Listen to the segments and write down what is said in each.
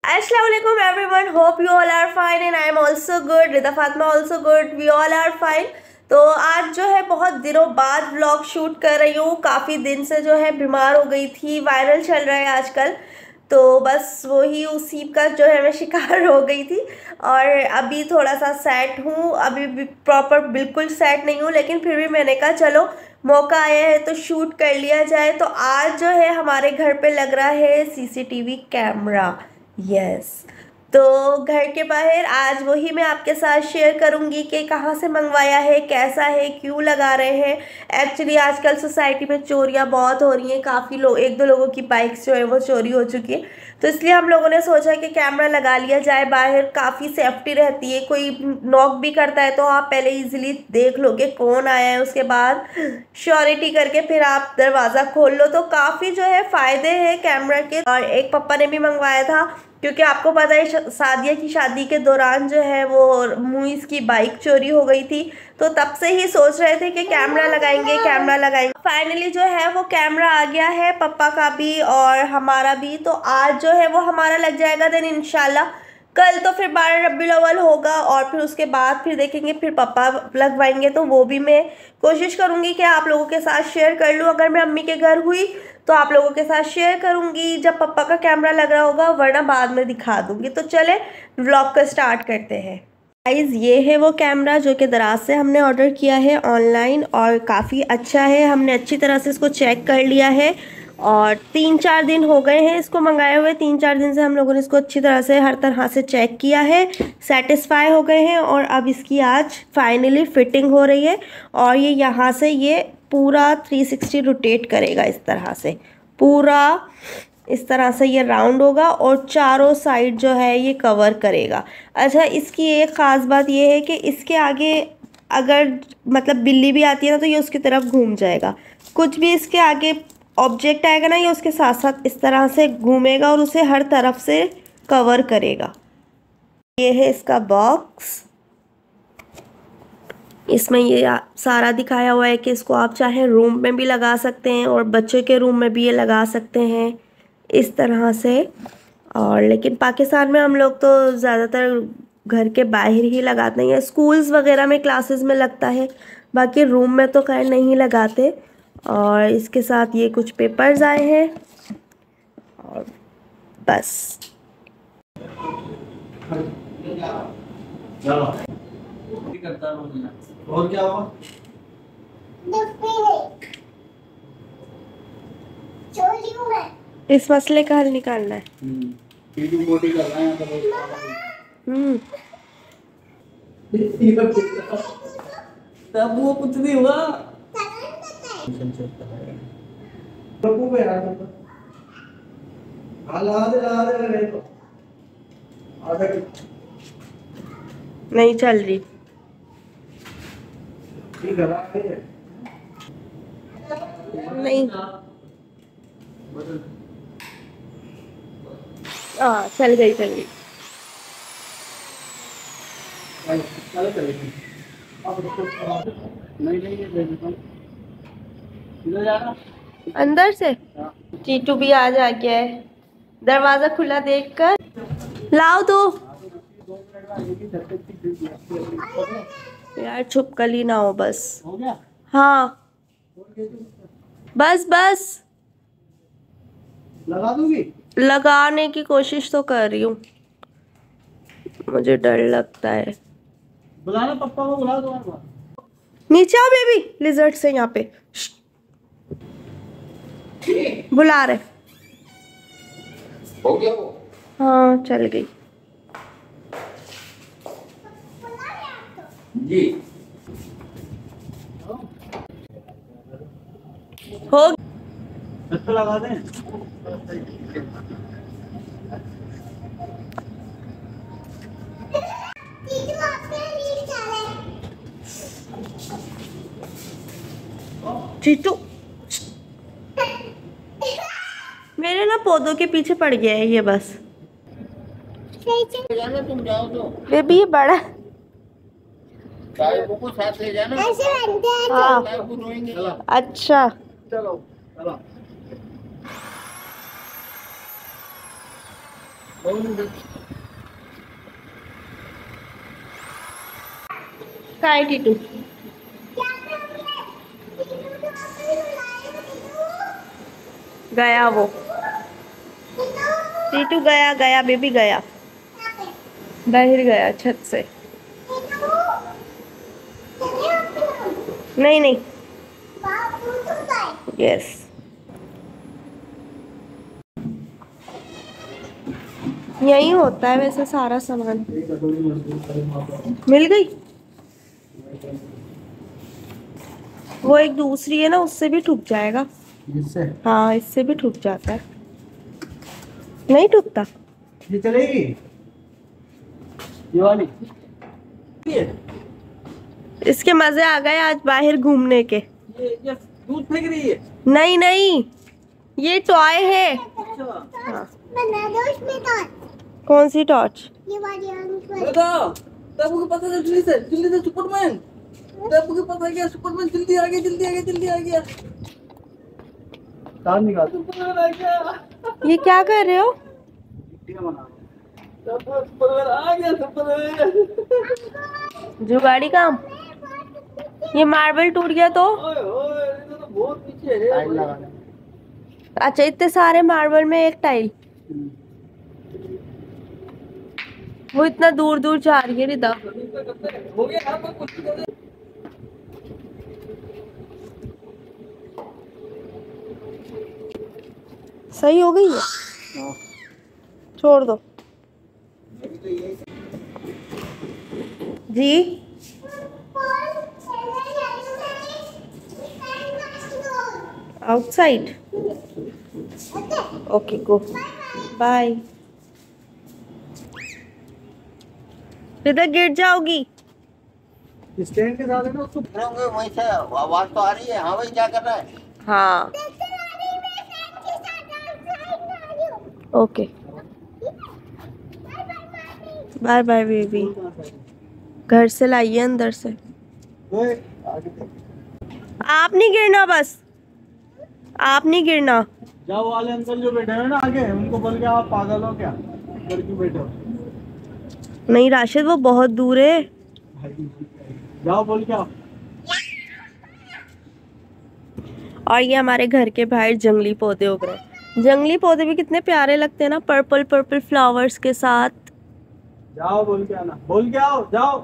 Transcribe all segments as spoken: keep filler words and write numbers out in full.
Assalamu alaikum everyone. Hope you all are fine and I am also good. Rida Fatma also good. We all are fine. तो आज जो है बहुत दिनों बाद व्लॉग शूट कर रही हूँ। काफ़ी दिन से जो है बीमार हो गई थी, वायरल चल रहा है आजकल, तो बस वही उसी का जो है मैं शिकार हो गई थी। और अभी थोड़ा सा सेट हूँ, अभी भी प्रॉपर बिल्कुल सेट नहीं हूँ, लेकिन फिर भी मैंने कहा चलो मौका आया है तो शूट कर लिया जाए। तो आज जो है हमारे घर पे लग रहा है सीसीटीवी कैमरा। यस, तो घर के बाहर आज वही मैं आपके साथ शेयर करूंगी कि कहाँ से मंगवाया है, कैसा है, क्यों लगा रहे हैं। एक्चुअली आजकल सोसाइटी में चोरियाँ बहुत हो रही हैं, काफ़ी लोग, एक दो लोगों की बाइक्स जो है वो चोरी हो चुकी है, तो इसलिए हम लोगों ने सोचा कि कैमरा लगा लिया जाए बाहर। काफ़ी सेफ्टी रहती है, कोई नॉक भी करता है तो आप पहले इजीली देख लोगे कौन आया है, उसके बाद श्योरिटी करके फिर आप दरवाज़ा खोल लो। तो काफ़ी जो है फ़ायदे हैं कैमरा के। और एक पापा ने भी मंगवाया था, क्योंकि आपको पता है सादिया की शादी के दौरान जो है वो मुइज़ की बाइक चोरी हो गई थी, तो तब से ही सोच रहे थे कि कैमरा लगाएंगे कैमरा लगाएंगे। फाइनली जो है वो कैमरा आ गया है, पापा का भी और हमारा भी। तो आज जो है वो हमारा लग जाएगा, देन इंशाल्लाह कल तो फिर बारह रबीउल अव्वल होगा और फिर उसके बाद फिर देखेंगे, फिर पापा लगवाएंगे। तो वो भी मैं कोशिश करूँगी कि आप लोगों के साथ शेयर कर लूँ। अगर मैं अम्मी के घर हुई तो आप लोगों के साथ शेयर करूँगी जब पापा का कैमरा लग रहा होगा, वरना बाद में दिखा दूँगी। तो चले व्लॉग को स्टार्ट करते हैं। गाइस, ये है वो कैमरा जो कि दराज से हमने ऑर्डर किया है ऑनलाइन, और काफ़ी अच्छा है। हमने अच्छी तरह से इसको चेक कर लिया है और तीन चार दिन हो गए हैं इसको मंगाए हुए। तीन चार दिन से हम लोगों ने इसको अच्छी तरह से हर तरह से चेक किया है, सेटिस्फाई हो गए हैं, और अब इसकी आज फाइनली फिटिंग हो रही है। और ये यहाँ से ये पूरा थ्री सिक्सटी रोटेट करेगा, इस तरह से पूरा इस तरह से ये राउंड होगा और चारों साइड जो है ये कवर करेगा। अच्छा, इसकी एक ख़ास बात ये है कि इसके आगे अगर मतलब बिल्ली भी आती है ना तो ये उसकी तरफ घूम जाएगा। कुछ भी इसके आगे ऑब्जेक्ट आएगा ना, ये उसके साथ साथ इस तरह से घूमेगा और उसे हर तरफ से कवर करेगा। ये है इसका बॉक्स, इसमें ये सारा दिखाया हुआ है कि इसको आप चाहे रूम में भी लगा सकते हैं और बच्चे के रूम में भी ये लगा सकते हैं इस तरह से। और लेकिन पाकिस्तान में हम लोग तो ज़्यादातर घर के बाहर ही लगाते हैं, स्कूल्स वगैरह में क्लासेस में लगता है, बाकी रूम में तो खैर नहीं लगाते। और इसके साथ ये कुछ पेपर्स आए हैं और बस। और क्या हुआ? इस मसले का हल निकालना है। मोटी कर रहे हैं हम्म तब वो कुछ नहीं हुआ। प्रभु पे यार हाला दे हाला दे रहे तो आधा नहीं चल रही। ठीक है नहीं, हाँ चल गई चल गई। नहीं नहीं ये दे देता हूँ। इधर जाना अंदर से टीटू भी आज आ गया है, दरवाजा खुला देखकर लाओ दो यार, छुपकली ना हो बस। हो गया? हाँ बस बस लगा दूंगी। लगाने की कोशिश तो कर रही हूँ, मुझे डर लगता है। बुलाना पप्पा को, बुला दो। नीचे आओ बेबी, लिजर्ड से यहाँ पे बुला रहे। हो गया वो? हाँ चल गई जी। हो तो लगा दें। चीटू मेरे ना पौधों के पीछे पड़ गया है ये, बस तुम जाओ तो बेबी ये बड़ा साहिबों को साथ ले जाना। हाँ साहिबों रोएंगे। अच्छा चलो चलो काय टीटू गया, वो टीटू गया गया बेबी गया, बाहर गया छत से। नहीं नहीं, यस। यही होता है वैसे सारा सामान। मिल गई। वो एक दूसरी है ना, उससे भी ठुक जाएगा। इससे? हाँ, इससे भी ठुक जाता है। नहीं ठुकता। ये चलेगी ये वाली। इसके मजे आ गए आज बाहर घूमने के। ये ये दूध फेंक रही है? नहीं नहीं, ये टॉय है। अच्छा। हाँ। कौन सी टॉर्च? ये वाली अंकल। देखो, तब को पता चल जल्दी से, जल्दी से सुपरमैन। तब को पता गया सुपरमैन जल्दी आ गया, जल्दी आ गया, जल्दी आ गया। तार निकाल। सुपरमैन आ गया। ये क्या कर रहे हो? सुपरमैन आ गया, सुपरमैन। जुगाड़ी काम। ये मार्बल टूट गया तो? ओए ओए, ये तो बहुत पीछे है। टाइल लगाना। अच्छा, इतने सारे मार्बल में एक टाइल। वो इतना दूर दूर जा रही है रिदा। हो गया यहाँ पर कुछ। सही हो गई है? छोड़ दो जी। आउटसाइड। Okay go, bye. इधर गिर जाओगी। स्टैंड के साथ है ना, उसको होंगे वहीं से आवाज तो आ रही है। हाँ भाई, क्या कर रहा है? हाँ ओके, बाय बाय बेबी। घर से लाइए अंदर से। ओए, आगे देख। आप नहीं गिरना, बस आप नहीं गिरना। जाओ वाले अंकल जो बैठे हैं ना आगे, उनको बोल के आप पागल हो क्या, घर क्यों बैठे हो? नहीं राशिद, वो बहुत दूर है। जाओ बोल के आओ। और ये हमारे घर के बाहर जंगली पौधे उग रहे हैं। जंगली पौधे भी कितने प्यारे लगते हैं ना, पर्पल पर्पल फ्लावर्स के साथ। जाओ बोल के आना, बोल के आओ, जाओ।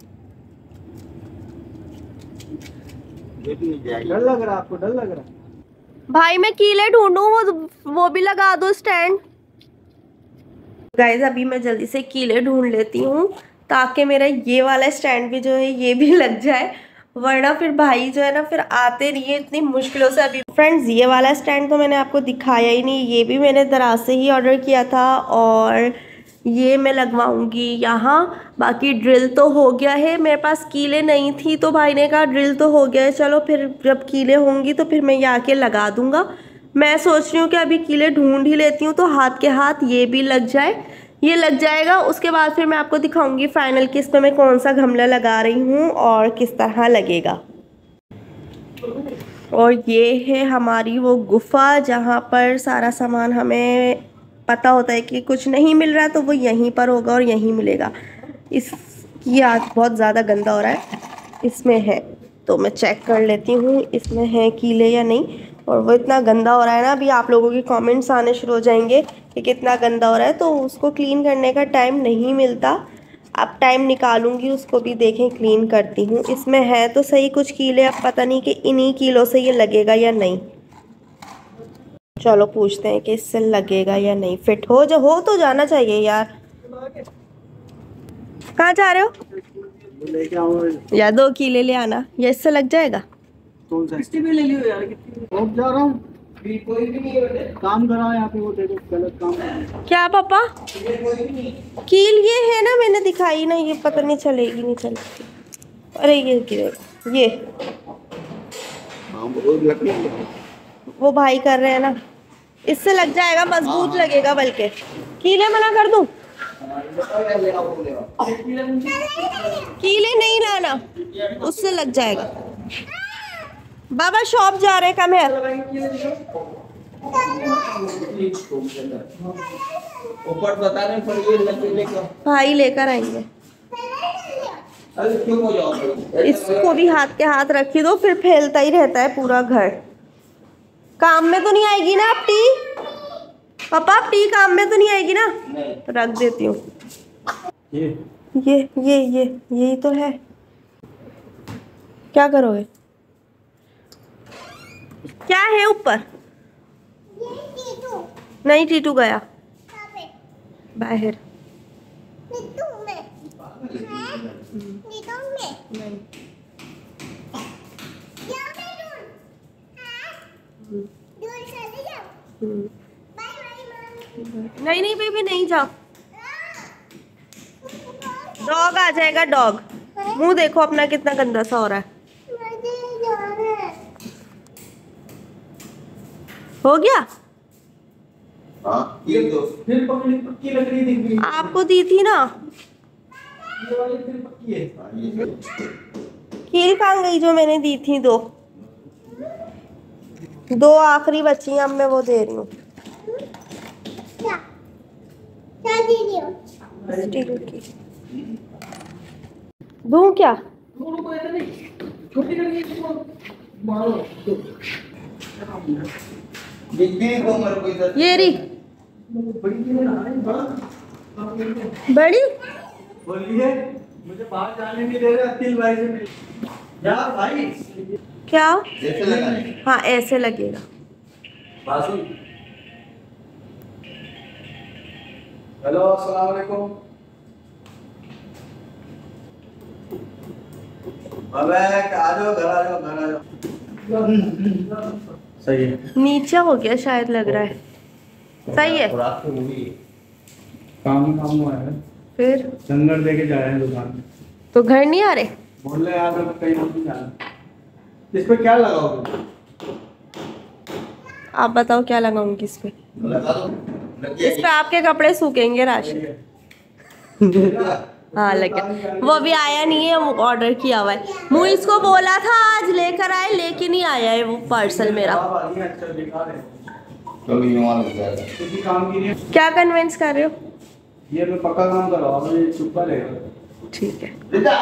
ये भी नहीं जाएगी। डर लग रहा है आपको? डर लग रहा है? भाई मैं कीले ढूंढूं, वो वो भी लगा दो स्टैंड। गाइस अभी मैं जल्दी से कीले ढूंढ लेती हूँ ताकि मेरा ये वाला स्टैंड भी जो है ये भी लग जाए, वरना फिर भाई जो है ना फिर आते नहीं है इतनी मुश्किलों से। अभी फ्रेंड्स ये वाला स्टैंड तो मैंने आपको दिखाया ही नहीं, ये भी मैंने दराज से ही ऑर्डर किया था और ये मैं लगवाऊंगी यहाँ। बाकी ड्रिल तो हो गया है, मेरे पास कीले नहीं थी तो भाई ने कहा ड्रिल तो हो गया है, चलो फिर जब कीले होंगी तो फिर मैं ये आके लगा दूंगा। मैं सोच रही हूँ कि अभी कीले ढूंढ ही लेती हूँ तो हाथ के हाथ ये भी लग जाए, ये लग जाएगा। उसके बाद फिर मैं आपको दिखाऊंगी फाइनल कि इसमें मैं कौन सा गमला लगा रही हूँ और किस तरह लगेगा। और ये है हमारी वो गुफा जहाँ पर सारा सामान हमें पता होता है कि कुछ नहीं मिल रहा तो वो यहीं पर होगा और यहीं मिलेगा। इसकी आज बहुत ज़्यादा गंदा हो रहा है, इसमें है तो मैं चेक कर लेती हूँ इसमें है कीले या नहीं। और वो इतना गंदा हो रहा है ना, अभी आप लोगों के कमेंट्स आने शुरू हो जाएंगे कि कितना गंदा हो रहा है, तो उसको क्लीन करने का टाइम नहीं मिलता। अब टाइम निकालूंगी, उसको भी देखें क्लीन करती हूँ। इसमें है तो सही कुछ कीले, अब पता नहीं कि इन्हीं कीलों से ये लगेगा या नहीं। चलो पूछते हैं कि इससे लगेगा या नहीं। फिट हो जो हो तो जाना चाहिए यार। कहाँ जा रहे हो? लेके आओ या दो कीले ले आना, ये इससे लग जाएगा। कौन सा? किस्ती भी ले लियो यार। कितनी अब जा रहा हूँ, कोई भी नहीं है। काम करा यहाँ पे, वो देखो गलत काम है। क्या पापा? कील ये है ना, मैंने दिखाई ना, ये पता नहीं चलेगी नहीं चलेगी। अरे ये गिरेगा, ये वो भाई कर रहे हैं ना, इससे लग जाएगा, मजबूत लगेगा। बल्कि कीले मना कर दूं? कीले नहीं लाना, उससे लग जाएगा। बाबा शॉप जा रहे, कम है। ऊपर बता रहे पर ये लकीले क्यों? भाई लेकर आएंगे। अरे क्यों हो जाओ? इसको भी हाथ के हाथ रखी दो, फिर फैलता ही रहता है पूरा घर। काम में तो नहीं आएगी ना अब टी? पापा अब टी काम में तो नहीं आएगी ना? नहीं। रख देती हूँ। ये ये ये ये यही तो है। क्या करोगे? क्या है ऊपर? नहीं, टीटू गया बाहर। नहीं। नहीं नहीं बेबी नहीं जाओ। डॉग आ जाएगा डॉग। मुंह देखो अपना कितना गंदा सा हो रहा है। हो गया? हाँ ये तो फिर पकड़ी पक्की लकड़ी दिख गई। आपको दी थी ना। ये वाली फिर पक्की है। हाँ, ये तो कील कहाँ गई जो मैंने दी थी? दो दो आखिरी बची हैं, अब मैं वो दे रही हूँ। स्टील की दूं क्या? दोनों को ऐसा नहीं, छोटी करनी है इसको मारो। बिक्री को मेरे को इधर ये रही बड़ी चीज़ ना है, बड़ा आप लेंगे। बड़ी। बोलिए, मुझे बाहर जाने नहीं दे रहे अखिल भाई से मिल। जा भाई। क्या? ऐसे लगा है। हाँ ऐसे लगेगा। बासु। हेलो अस्सलाम वालेकुम। अबे आ जाओ घर आ जाओ घर आ जाओ। सही है। नीचे हो गया शायद लग रहा है। सही है। रात को मूवी काम ही काम हुआ है। फिर लंगर दे के जा रहे हैं दुकान में। तो घर नहीं आ रहे? बोल रहे यार मैं कहीं नहीं जाना। इस पे क्या लगाओगे? आप बताओ क्या लगाऊंगी इस पे? लगा दो लग इस पे आपके कपड़े सूखेंगे राशि। हाँ लग गया। वो अभी आया नहीं है, वो ऑर्डर किया हुआ है। मुझे इसको बोला था आज लेकर आए, लेकिन नहीं आया है वो पार्सल मेरा। अच्छा दिखा रहे हैं। कभी युवा लग जाएगा। किसी काम की नहीं। क्या कन्विंस कर रहे हो? ये मैं पक्का काम करवा रहा हूँ, ये चुप रहेगा। ठीक है। बेटा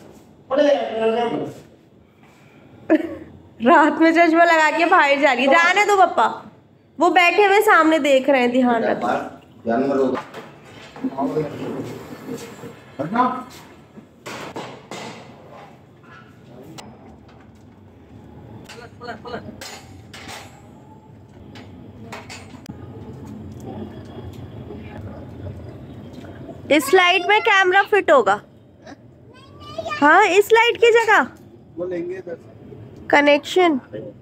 रात में चश्मा लगा के बाहर जा रही है। जाने दो पापा, वो बैठे हुए सामने देख रहे हैं, ध्यान रखो। जानवर होगा इस लाइट में कैमरा फिट होगा। हाँ इस लाइट की जगह वो लेंगे कनेक्शन।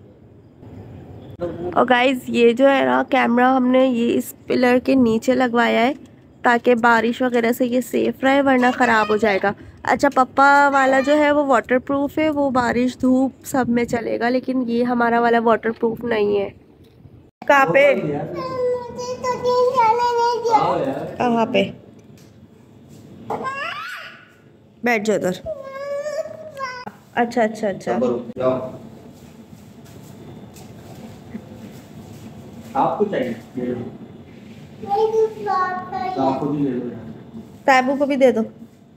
और गाइज ये जो है ना कैमरा हमने ये इस पिलर के नीचे लगवाया है ताकि बारिश वगैरह से ये सेफ रहे, वरना ख़राब हो जाएगा। अच्छा पप्पा वाला जो है वो वाटरप्रूफ है, वो बारिश धूप सब में चलेगा, लेकिन ये हमारा वाला वाटरप्रूफ नहीं है। कहाँ पे? कहाँ पे? बैठ जाओ उधर। अच्छा अच्छा अच्छा जाओ। आपको चाहिए ये लो। तो आपको भी ले लो यार। ताबू को भी दे दो।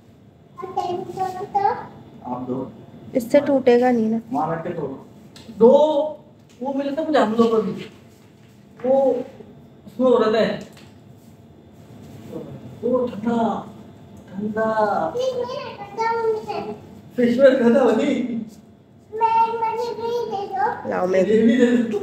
आप दो। इससे टूटेगा नहीं ना। वहाँ रख के दो दो वो मिले तो मुझे हम लोग को भी वो उसमें हो रहा है वो ठंडा ठंडा फिश में ठंडा बनी लाओ मैं ये भी दे दो।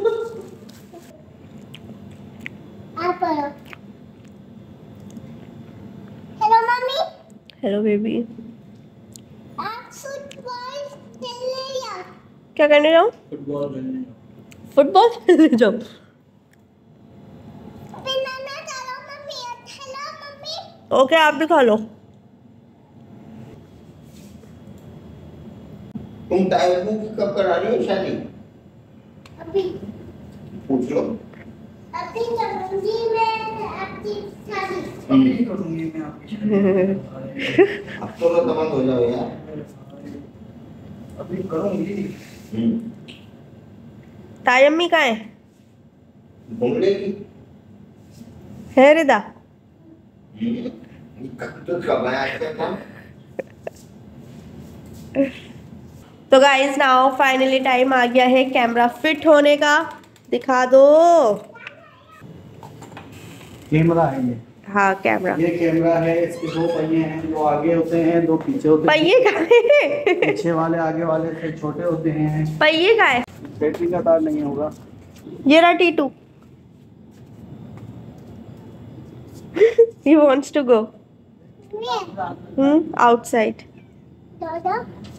Hello mummy. Hello baby. आप फुटबॉल खेलने जाओ। क्या करने जाऊँ? फुटबॉल खेलने फुटबॉल खेलने जाऊँ। बनाना चलो मम्मी। Hello mummy. ओके आप भी खा लो। तुम टाइम बुक कब करा रही हो शादी? अभी पूछ लो। अभी करूंगी मैं आपकी शादी। अभी करूंगी मैं आपकी शादी। अब तो लो बंद हो जाओ यार। अभी करूंगी। हम्म। ताई अम्मी कहाँ है? घूमने की है रिदा? तो कब आया? तो गाइस नाउ फाइनली टाइम आ गया है कैमरा फिट होने का। दिखा दो। कैमरा है ये। हाँ कैमरा। ये कैमरा है, इसके दो पहिए हैं, दो आगे होते हैं, दो पीछे होते हैं। पहिए का है? पीछे वाले आगे वाले से छोटे होते हैं। पहिए का है? बैटरी का तार नहीं होगा। ये रहा Titu. He wants to go. Hmm, outside. दादा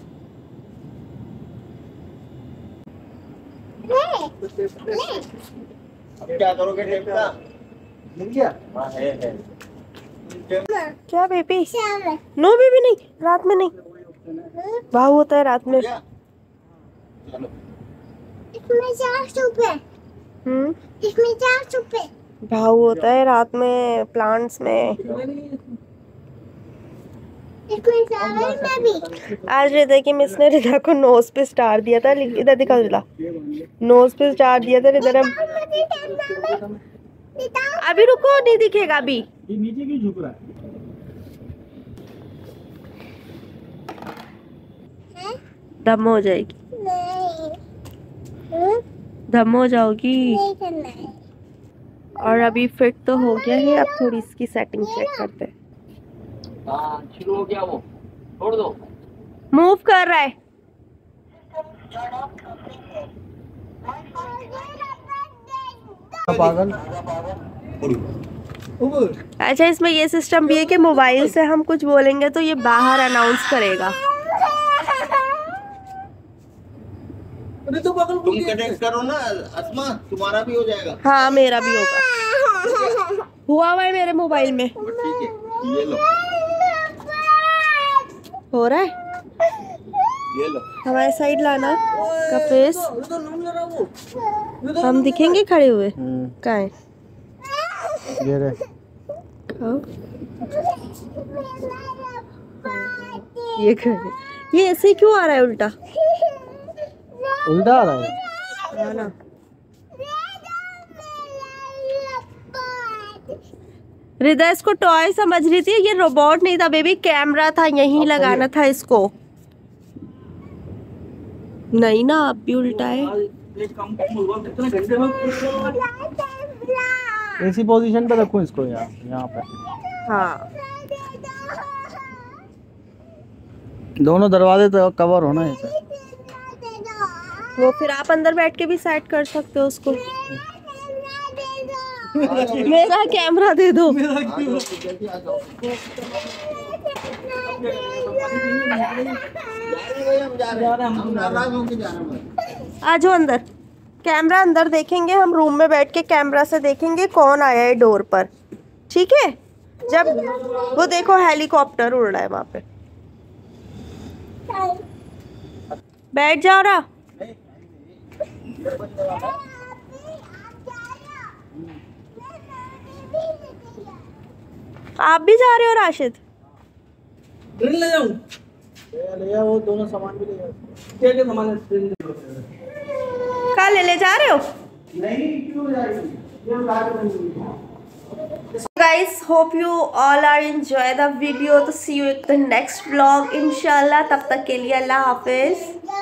अब क्या करोगे टेप का? मिल गया? हाँ है है। क्या बेबी? श्याम नो बेबी नहीं, रात में नहीं। भाव होता है रात में। क्या? चलो। इसमें चार सूप है। हम्म, इसमें चार सूप है। भाव होता है रात में प्लांट्स में। इसमें चावल में भी। आज रिदा की मिस ने रिदा को नोज पे स्टार दिया था। इधर दिखा रिदा, नोज पे स्टार दिया था रिदा ने। अभी रुको, नहीं दिखेगा अभी। ये नीचे क्यों झुक रहा है? दम हो जाएगी, नहीं हम्म, दम हो जाओगी। नहीं करना है। और अभी फिट तो हो गया है, अब थोड़ी इसकी सेटिंग चेक करते हैं। हाँ शुरू हो गया वो, छोड़ दो। मूव कर रहा है। पागल। अच्छा इसमें ये सिस्टम भी है कि मोबाइल से हम कुछ बोलेंगे तो ये बाहर अनाउंस करेगा। तुम कनेक्ट करो ना अस्मा, तुम्हारा भी हो जाएगा। हाँ मेरा भी होगा, हुआ हुआ है मेरे मोबाइल में। और ठीक है, ये लो हो रहा है। ये लो। हमारे साइड लाना का फेस, हम दिखेंगे खड़े हुए। कहाँ है? ये रे। खाओ। ये खड़े, ये ऐसे क्यों आ रहा है उल्टा? उल्टा आ रहा है। हाँ ना। रिदा इसको टॉय समझ रही थी, ये रोबोट नहीं था बेबी, कैमरा था, यहीं लगाना था इसको। नहीं ना, अब भी उल्टा है। ऐसी पोजीशन पे रखूं इसको यहाँ यहाँ पे। हाँ दोनों दरवाजे तो कवर होना है इसे। वो फिर आप अंदर बैठ के भी सेट कर सकते हो उसको। मेरा कैमरा दे दो। आ जाओ, जल्दी आ जाओ। जा रहे हैं, हम नाराज होके जा रहे हैं। आ जाओ अंदर, कैमरा अंदर देखेंगे हम, रूम में बैठ के कैमरा से देखेंगे कौन आया है डोर पर। ठीक है, जब वो देखो हेलीकॉप्टर उड़ रहा है वहां पे। बैठ जाओ रहा। आप भी जा रहे हो राशिद? ले जाऊं? ले जा, वो दोनों सामान भी ले जा। क्या क्या सामान है? कहाँ ले ले जा रहे हो? नहीं क्यों जाएगी? ये उतार के Guys, hope you all are enjoy the video. तो see you in the next vlog इंशाल्लाह। तब तक के लिए अल्लाह हाफिज।